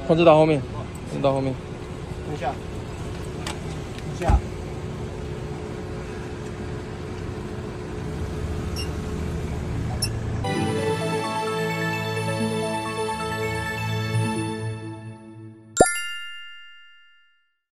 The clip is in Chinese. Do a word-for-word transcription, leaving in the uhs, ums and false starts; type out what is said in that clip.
控制到后面，控制到后面。 等一下，等一下。